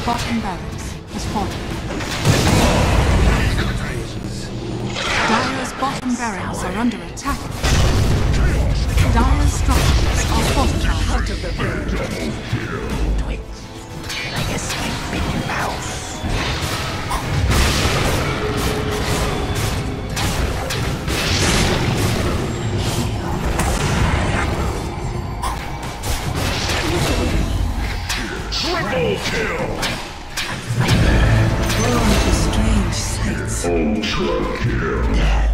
bottom barracks has fallen. Dire's bottom barracks are under attack. Dire's structures are fortified. Out of the Twins, like a sleeping mouse. Triple kill! Born to strange sights. Ultra kill!